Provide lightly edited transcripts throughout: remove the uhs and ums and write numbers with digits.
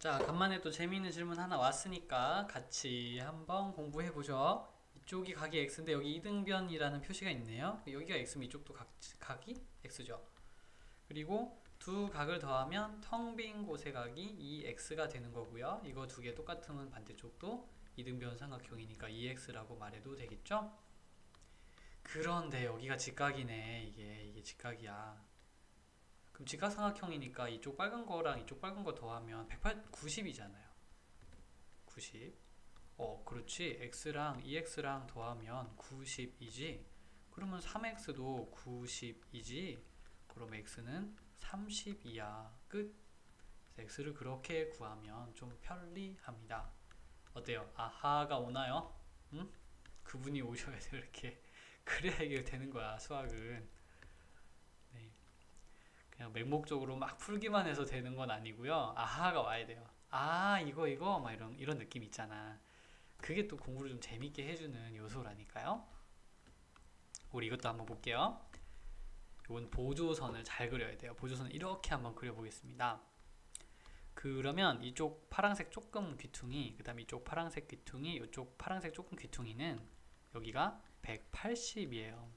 자, 간만에 또 재미있는 질문 하나 왔으니까 같이 한번 공부해 보죠. 이쪽이 각이 x인데 여기 이등변이라는 표시가 있네요. 여기가 x면 이쪽도 각이 x죠. 그리고 두 각을 더하면 텅 빈 곳의 각이 이 x가 되는 거고요. 이거 두 개 똑같으면 반대쪽도 이등변 삼각형이니까 2x라고 말해도 되겠죠? 그런데 여기가 직각이네. 이게 직각이야. 그럼 직각삼각형이니까 이쪽 빨간 거랑 이쪽 빨간 거 더하면 90이잖아요. 90. 그렇지. x랑 2x랑 더하면 90이지. 그러면 3x도 90이지. 그럼 x는 32야. 끝. x를 그렇게 구하면 좀 편리합니다. 어때요? 아하가 오나요? 응? 그분이 오셔야 돼. 이렇게. 그래야 이게 되는 거야, 수학은. 네. 그냥 맹목적으로 막 풀기만 해서 되는 건 아니고요. 아하가 와야 돼요. 아, 이거 막 이런 느낌 있잖아. 그게 또 공부를 좀 재밌게 해주는 요소라니까요. 우리 이것도 한번 볼게요. 이건 보조선을 잘 그려야 돼요. 보조선을 이렇게 한번 그려보겠습니다. 그러면 이쪽 파란색 조금 귀퉁이, 그 다음에 이쪽 파란색 귀퉁이, 이쪽 파란색 조금 귀퉁이는 여기가 180이에요.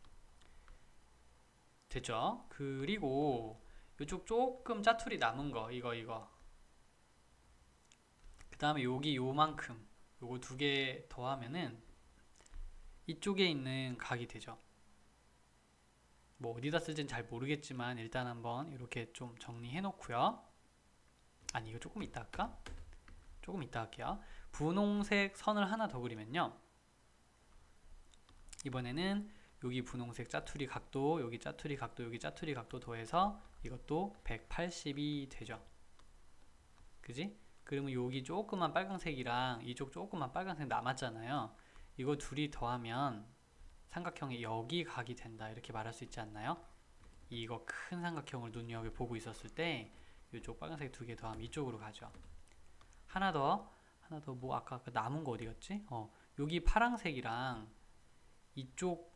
됐죠? 그리고 이쪽 조금 짜투리 남은 거 이거 그 다음에 여기 요만큼 요거 두 개 더하면은 이쪽에 있는 각이 되죠. 뭐 어디다 쓸지는 잘 모르겠지만 일단 한번 이렇게 좀 정리해 놓고요. 아니, 이거 조금 이따 할까? 조금 이따 할게요. 분홍색 선을 하나 더 그리면요, 이번에는 여기 분홍색 짜투리 각도, 여기 짜투리 각도, 여기 짜투리 각도 더해서 이것도 180이 되죠. 그지? 그러면 여기 조그만 빨간색이랑 이쪽 조그만 빨간색 남았잖아요. 이거 둘이 더하면 삼각형이 여기 각이 된다, 이렇게 말할 수 있지 않나요? 이거 큰 삼각형을 눈여겨보고 있었을 때 이쪽 빨간색 두 개 더하면 이쪽으로 가죠. 하나 더 뭐 아까 그 남은 거 어디 갔지? 여기 파란색이랑 이쪽,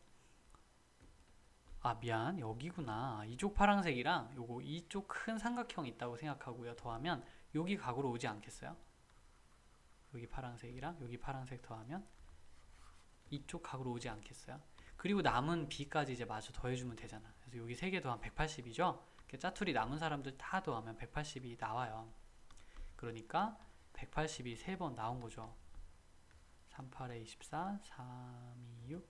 미안, 여기구나. 이쪽 파란색이랑 요거 이쪽 큰 삼각형이 있다고 생각하고요. 더하면 여기 각으로 오지 않겠어요? 여기 파란색이랑 여기 파란색 더하면 이쪽 각으로 오지 않겠어요? 그리고 남은 b까지 이제 마저 더해주면 되잖아. 그래서 여기 3개 더하면 180이죠? 짜투리 남은 사람들 다 더하면 180이 나와요. 그러니까 180이 3번 나온 거죠. 38에 24, 3, 2, 6,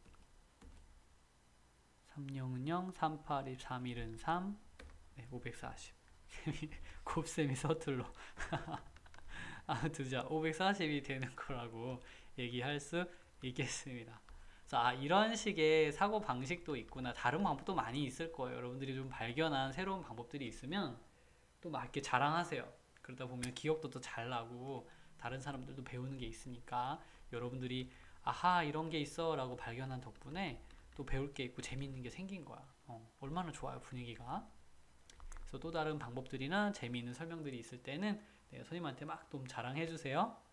3, 0은 0, 3, 8, 2, 3, 1은 3, 네, 540. 곱셈이 서툴러. 아무튼 자, 540이 되는 거라고 얘기할 수 있겠습니다. 그래서 이런 식의 사고 방식도 있구나. 다른 방법도 많이 있을 거예요. 여러분들이 좀 발견한 새로운 방법들이 있으면 또 막 이렇게 자랑하세요. 그러다 보면 기억도 더 잘 나고 다른 사람들도 배우는 게 있으니까 여러분들이 아하, 이런 게 있어 라고 발견한 덕분에 또 배울 게 있고 재미있는 게 생긴 거야. 얼마나 좋아요, 분위기가. 그래서 또 다른 방법들이나 재미있는 설명들이 있을 때는 선생님한테 막 좀 자랑해 주세요.